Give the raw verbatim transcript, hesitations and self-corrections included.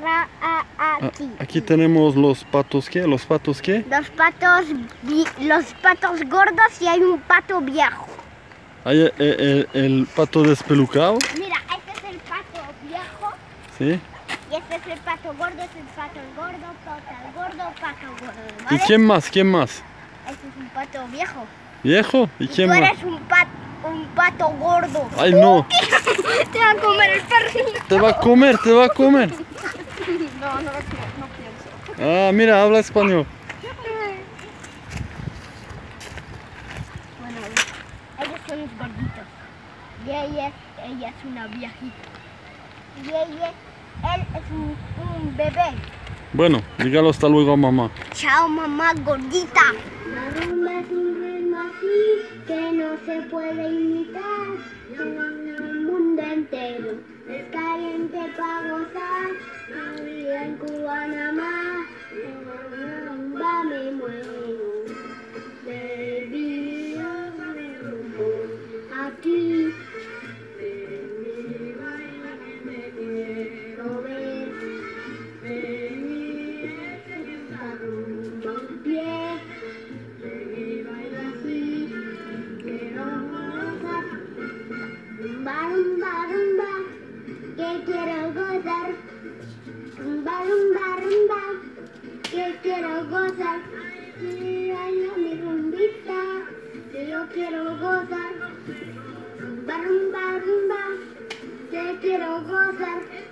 agarra a- aquí. Ah, aquí tenemos los patos, ¿qué? ¿Los patos qué? Los patos, vi- los patos gordos y hay un pato viejo. Hay el, el- el pato despelucado, Mira, este es el pato viejo ¿sí? y este es el pato gordo, este es el pato gordo, pato gordo, pato gordo, ¿Y ¿vale? quién más? ¿Quién más? Este es un pato viejo. ¿Viejo? ¿Y Y quién tú más? eres un, pat, un pato gordo. ¡Ay, no! Te va a comer el perrito. ¡Te va a comer! ¡Te va a comer! No, no, no, no pienso. Ah, mira, habla español. Bueno, ellos son los gorditos. Y ella, ella es una viejita. Y ella, él es un, un bebé. Bueno, dígalo hasta luego a mamá. Chao, mamá gordita. La rumba es un ritmo así que no se puede imitar. En el mundo entero es caliente para gozar. La vida en Cuba nada más. En la rumba me muero. De vida me rumbo aquí. Me quiero ver. Un pie, que baila así, quiero gozar. Rumba, rumba, rumba, que quiero gozar. Rumba, rumba, rumba, que quiero gozar. Y baila mi rumbita, que yo quiero gozar. Rumba, rumba, rumba, que quiero gozar.